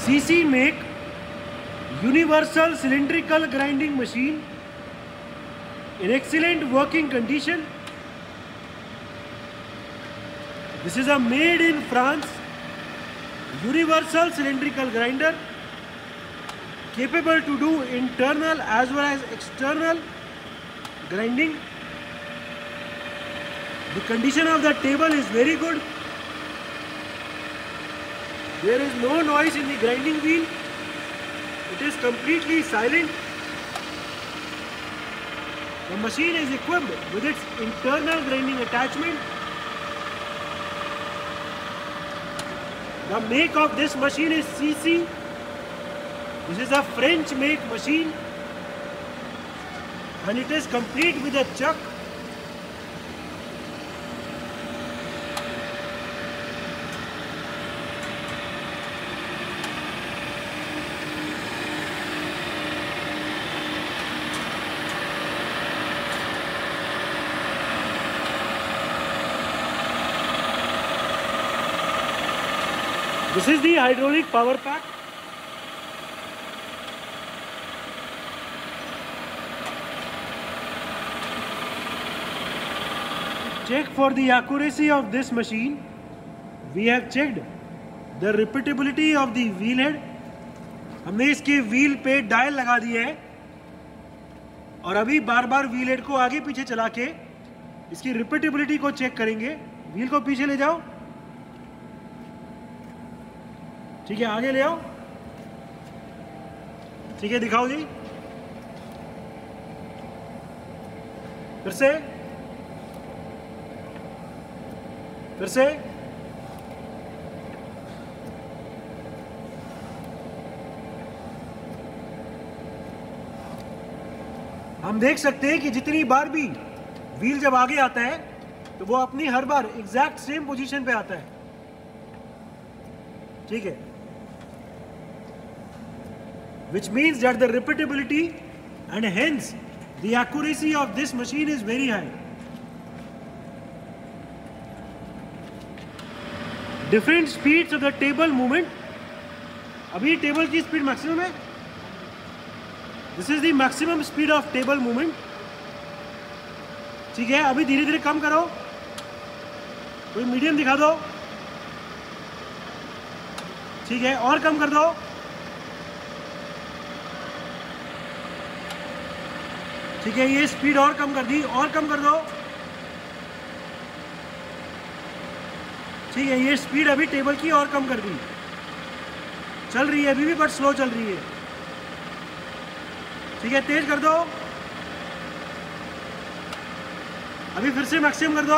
CC make universal cylindrical grinding machine in excellent working condition. This is a made in France universal cylindrical grinder capable to do internal as well as external grinding. The condition of the table is very good. There is no noise in the grinding wheel. It is completely silent. The machine is equipped with its internal grinding attachment. The make of this machine is CC. This is a French make machine and it is complete with a chuck. This is the hydraulic power pack. Check for the accuracy of this machine. We have checked the repeatability of the wheel head. हमने इसके wheel पे dial लगा दिए है और अभी बार बार wheel head को आगे पीछे चला के इसकी रिपीटेबिलिटी को चेक करेंगे। व्हील को पीछे ले जाओ, ठीक है, आगे ले आओ, ठीक है, दिखाओ जी, फिर से, फिर से, हम देख सकते हैं कि जितनी बार भी व्हील जब आगे आता है तो वो अपनी हर बार एग्जैक्ट सेम पोजीशन पे आता है, ठीक है, which means that the repeatability and hence the accuracy of this machine is very high. Different speeds of the table movement. अभी टेबल की स्पीड मैक्सिमम है. This is the maximum speed of table movement. ठीक है, अभी धीरे धीरे कम करो, कोई मीडियम दिखा दो, ठीक है, और कम कर दो, ठीक है, ये स्पीड और कम कर दी, और कम कर दो, ठीक है, ये स्पीड अभी टेबल की और कम कर दी, चल रही है अभी भी बट स्लो चल रही है, ठीक है, तेज कर दो, अभी फिर से मैक्सिमम कर दो,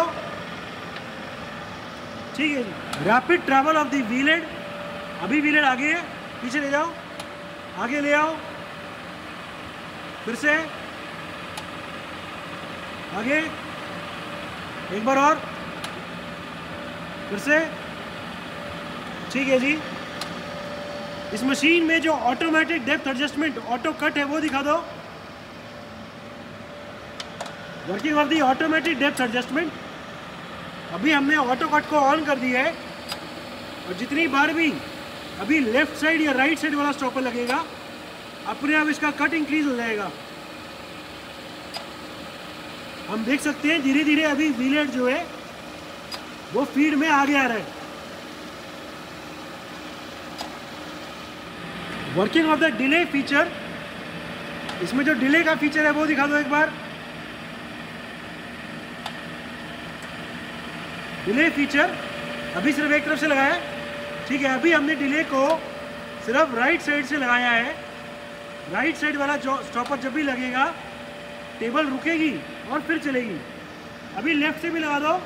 ठीक है। Rapid travel of the wheel head, अभी व्हील हेड आगे है, पीछे ले जाओ, आगे ले आओ, फिर से आगे, एक बार और, फिर से, ठीक है जी। इस मशीन में जो automatic depth adjustment auto cut है वो दिखा दो। Working of the automatic depth adjustment, अभी हमने ऑटो कट को ऑन कर दिया है और जितनी बार भी अभी लेफ्ट साइड या राइट साइड वाला स्टॉपर लगेगा अपने आप इसका कट इंक्रीज हो जाएगा। हम देख सकते हैं धीरे धीरे अभी व्हील हेड जो है वो फीड में आगे आ रहा है। Working of the delay feature, इसमें जो डिले का फीचर है वो दिखा दो एक बार। डिले फीचर अभी सिर्फ एक तरफ से लगाया है, ठीक है, अभी हमने डिले को सिर्फ राइट साइड से लगाया है। राइट साइड वाला जो स्टॉपर जब भी लगेगा टेबल रुकेगी और फिर चलेगी। अभी लेफ्ट से भी लगा दो,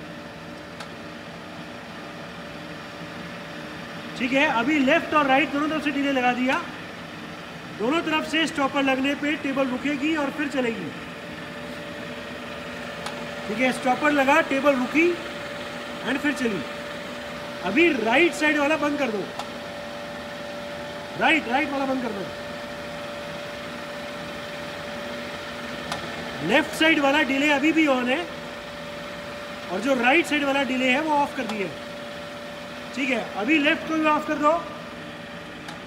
ठीक है, अभी लेफ्ट और राइट दोनों तरफ से डिले लगा दिया। दोनों तरफ से स्टॉपर लगने पे टेबल रुकेगी और फिर चलेगी, ठीक है, स्टॉपर लगा, टेबल रुकी एंड फिर चली। अभी राइट साइड वाला बंद कर दो, राइट वाला बंद कर दो। लेफ्ट साइड वाला डिले अभी भी ऑन है और जो राइट साइड वाला डिले है वो ऑफ कर दिया है, ठीक है। अभी लेफ्ट को भी ऑफ कर दो,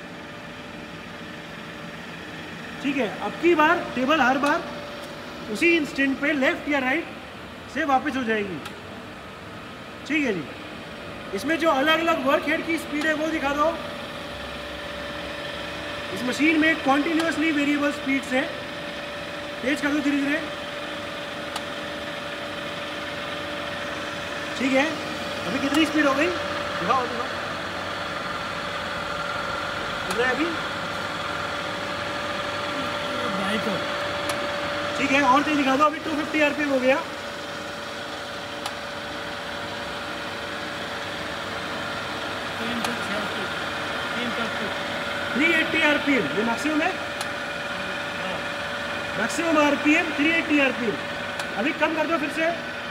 ठीक है, अब की बार टेबल हर बार उसी इंस्टेंट पे लेफ्ट या राइट से वापस हो जाएगी। ठीक है जी। इसमें जो अलग अलग वर्क हेड की स्पीड है वो दिखा दो। इस मशीन में कॉन्टिन्यूसली वेरिएबल स्पीड्स है। तेज कर दो धीरे धीरे। ठीक है, अभी कितनी स्पीड हो गई दिखाओ दिखाओ, कितना है अभी? 250। ठीक है, और तेज दिखा दो। अभी 250 आरपीएम हो गया। 380 आरपीएम ये मैक्सिमम है। Maximum RPM 380 RPM. अभी कम कर दो फिर से।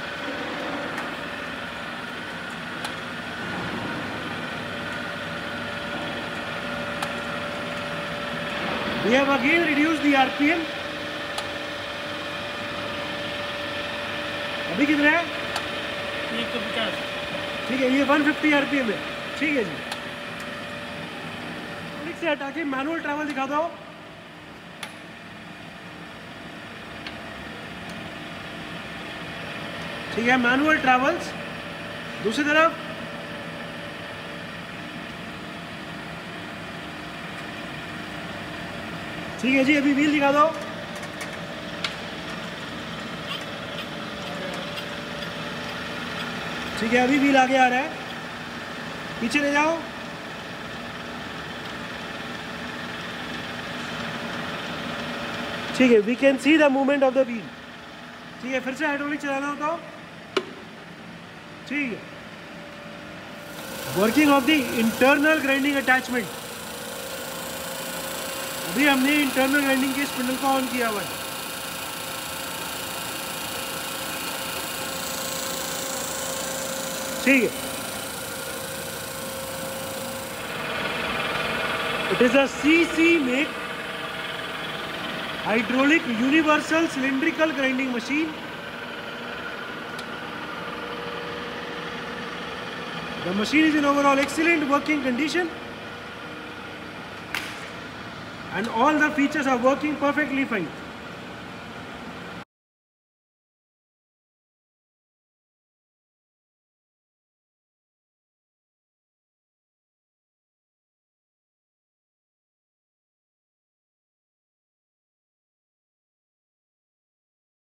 We have again reduced the RPM. अभी कितना है? 150। ठीक है, ये 150 RPM है। ठीक है जी। क्लिक से हटा के मैनुअल ट्रैवल दिखा दो। ठीक है, मैनुअल ट्रैवल्स। दूसरी तरफ ठीक है जी। अभी व्हील दिखा दो। ठीक है, अभी व्हील आगे आ रहा है। पीछे ले जाओ। ठीक है, we can see the movement of the wheel. ठीक है, फिर से हाइड्रोलिक चलाना होता हो। ठीक है, working of the internal grinding attachment. अभी हमने इंटरनल ग्राइंडिंग के स्पिंडल को ऑन किया हुआ है। ठीक है, it is a CC make hydraulic universal cylindrical grinding machine. The machine is in overall excellent working condition and all the features are working perfectly fine.